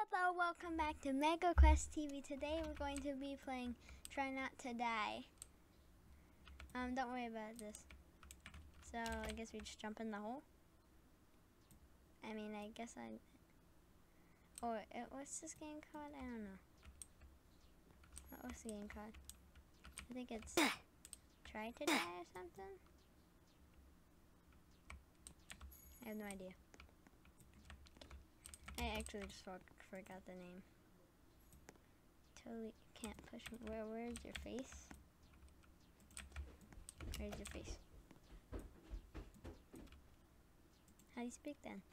Hello, welcome back to Mega Quest TV. Today we're going to be playing Try Not to Die. Don't worry about this. So I guess we just jump in the hole. I mean, I guess what's this game called? I don't know. What's the game called? I think it's Try to Die or something. I have no idea. I actually just forgot the name. Totally can't push me. Where's your face? Where's your face? How do you speak then?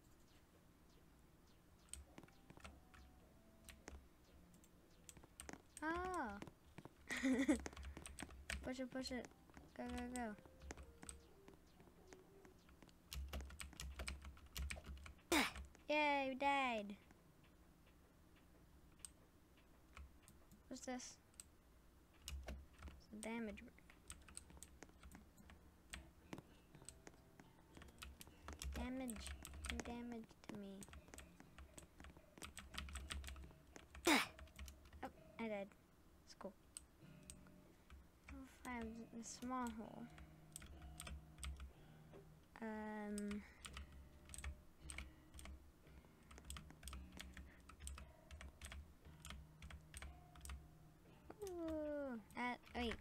Oh. Push it, push it. Go, go, go. Yay, we died. What's this? It's a damage brick. Damage. Do damage to me. Oh, I died. It's cool. Oh, 5, a small hole. Wait.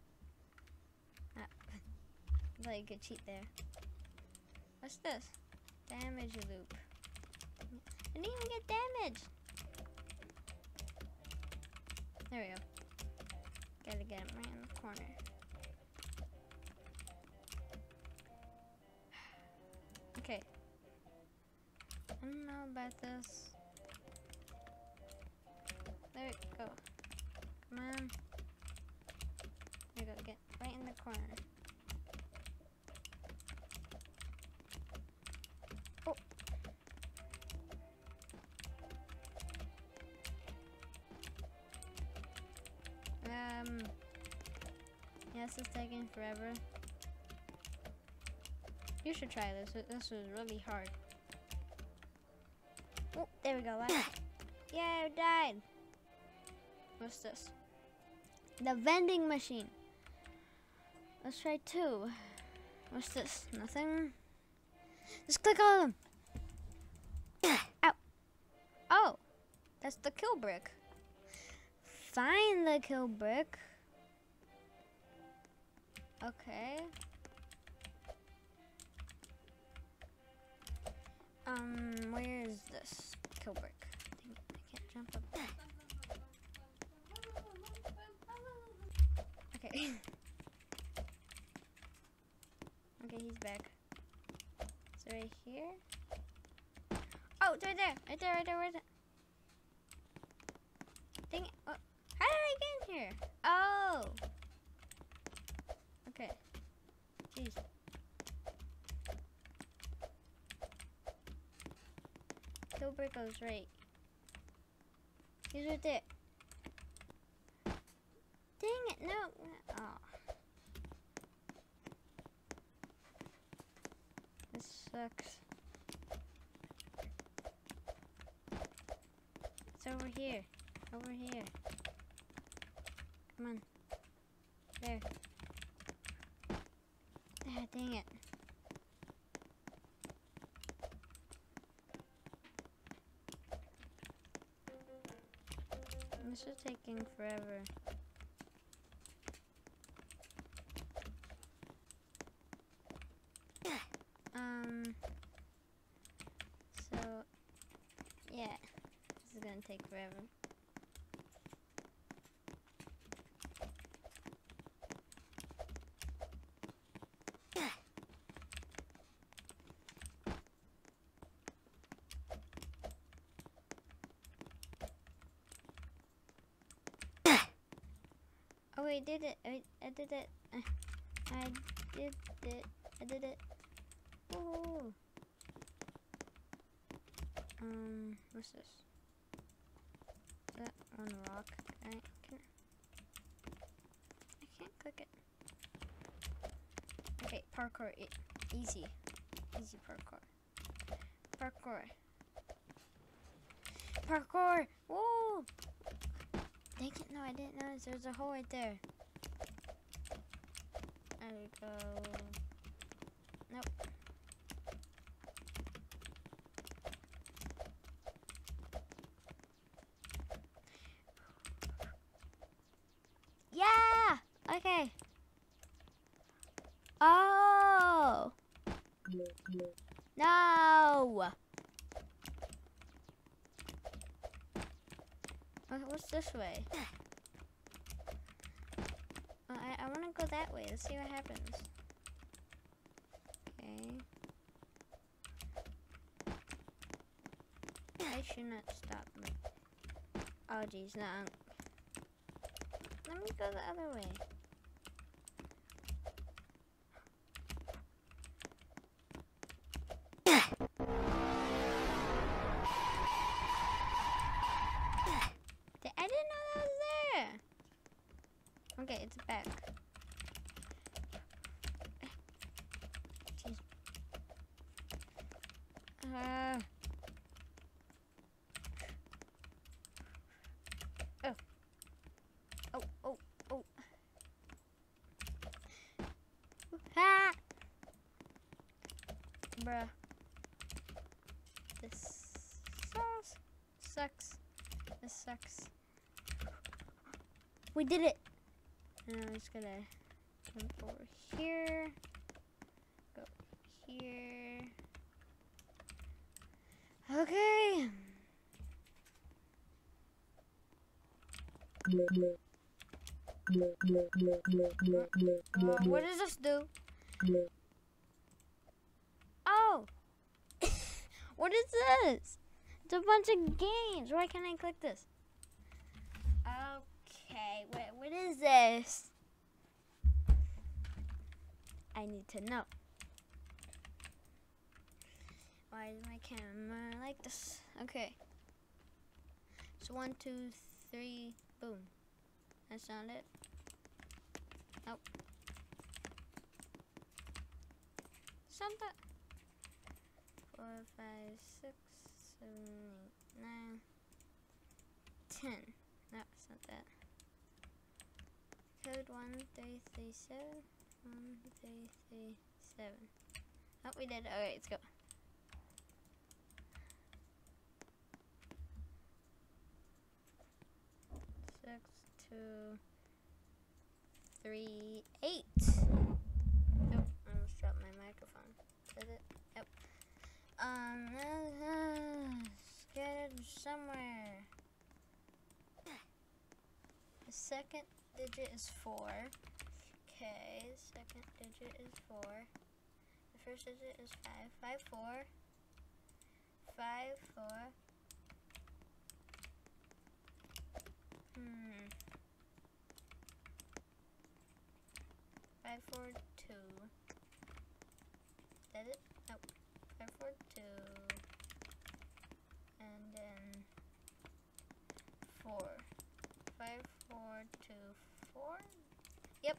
I thought you could cheat there. What's this? Damage loop. I didn't even get damaged. There we go. Gotta get him right in the corner. Okay. I don't know about this. There we go. Come on. There we go. Get right in the corner. Oh. Yeah, this is taking forever. You should try this. This was really hard. Oh, there we go. Yeah, I died. What's this? The vending machine. Let's try 2. What's this? Nothing. Just click on them. Ow. Oh, that's the kill brick. Find the kill brick. Okay. Where is this kill brick? Dang it, I can't jump up there. Okay. Okay, he's back. So right here. Oh, it's right there. Right there, right there, right there. Dang it. Oh. How did I get in here? Oh. Okay. Jeez. Kill brick goes right. He's right there. Dang it, no. Oh. This sucks. It's over here. Over here. Come on. There. Ah, dang it. This is taking forever. So, yeah, this is gonna take forever. Oh, I did it. I did it. I did it. I did it. Oh. What's this? Is that one rock? I can't click it. Okay, parkour. Easy. Easy parkour. Parkour. parkour. Woo! Dang it, no, I didn't notice there's a hole right there. There we go. Nope. Yeah! Okay. Oh! No! What's this way? I want to go that way. Let's see what happens. Okay. I should not stop me. Oh, geez, no. Let me go the other way. I didn't know that was there. Okay, it's back. Jeez. Oh. Oh, oh, oh. Ha! Bruh. This sucks. This sucks. We did it! And I'm just gonna jump over here. Go here. Okay. What does this do? Oh! What is this? It's a bunch of games. Why can't I click this? Okay, what is this? I need to know. Why is my camera like this? Okay. So 1, 2, 3, boom. That's not it. Nope. Something. 4, 5, 6, 7, 8, 9, 10. No, it's not that. Code 1337. 1337. Oh, we did. Alright, let's go. Six, 2, 3, 8. Nope, I almost dropped my microphone. Did it? Yep. Scattered somewhere. The second digit is 4. Okay, the second digit is 4. The first digit is 5. 5, 4. 5, 4. 5, 4, 2. Is that it? Nope. 5, 4, 2. And then 4. 5, 4, 2, 4. Yep.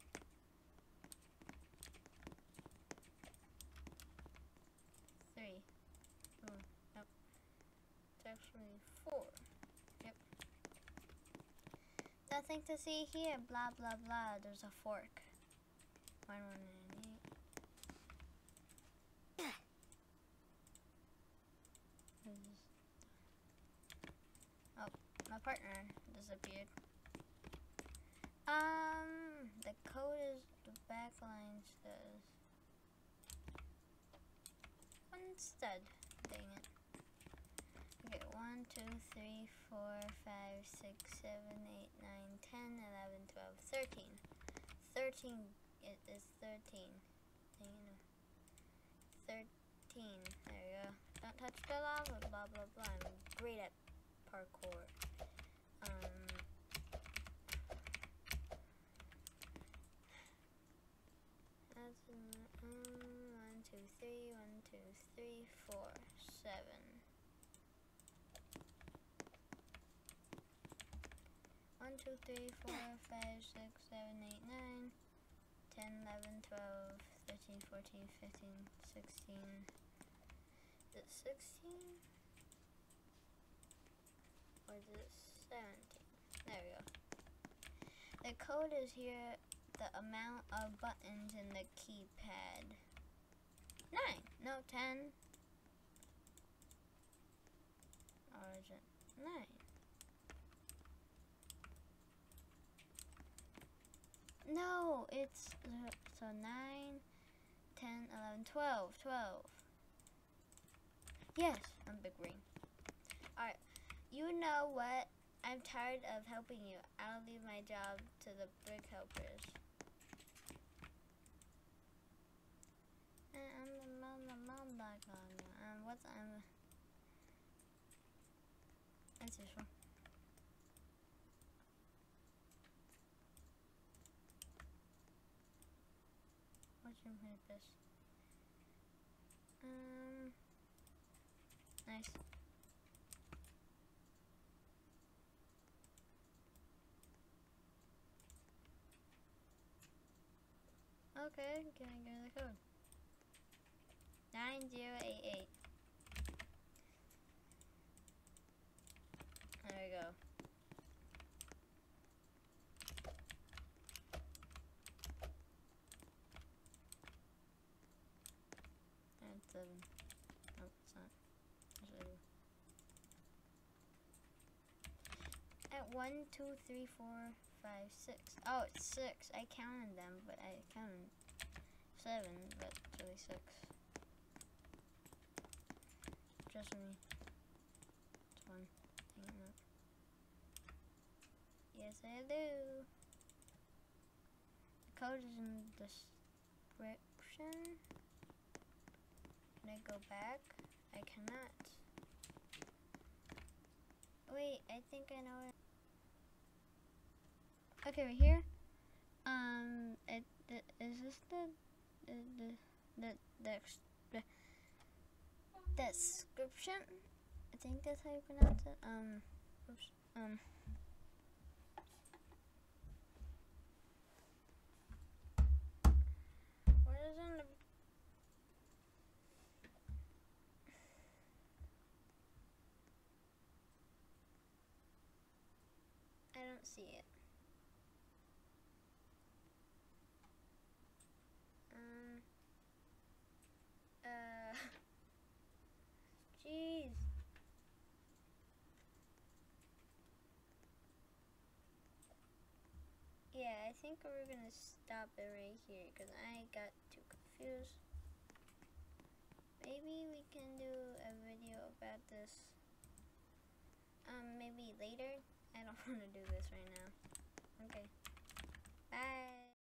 3. Oh, nope. It's actually 4. Yep. Nothing to see here. Blah blah blah. There's a fork. 1, 1, 8. Oh, my partner disappeared. The code is the back line says one stud. Dang it. Okay, 1, 2, 3, 4, 5, 6, 7, 8, 9, 10, 11, 12, 13. 13. It is 13. Dang it. 13. There you go. Don't touch the lava. Blah blah blah. I'm great at parkour. That's 1, 2, 3, 1, 2, 3, 4, 7. 1, 2, 3, 4, 5, 6, 7, 8, 9, 10, 11, 12, 13, 14, 15, 16. Is it 16? Or is it 17? There we go. The code is here, the amount of buttons in the keypad. 9, no 10. Or is it 9? No, it's so 9, 10, 11, 12, 12. Yes, I'm big brain. Alright, you know what? I'm tired of helping you. I'll leave my job to the brick helpers. What's this one? What's your purpose? Nice. Okay, can I go to the code? 9088. There we go. And 7. Nope, it's not. At 1, 2, 3, 4, 5, 6. Oh, it's 6. I counted them, but I counted 7, but it's really 6. Trust me. It's 1. Hang on. Yes, I do. The code is in the description. Can I go back? I cannot. Wait, I think I know it. Okay, right here. Is this the description? I think that's how you pronounce it. Oops. What is in the? I don't see it. Jeez. Yeah, I think we're gonna stop it right here because I got too confused. Maybe we can do a video about this maybe later. I don't want to do this right now.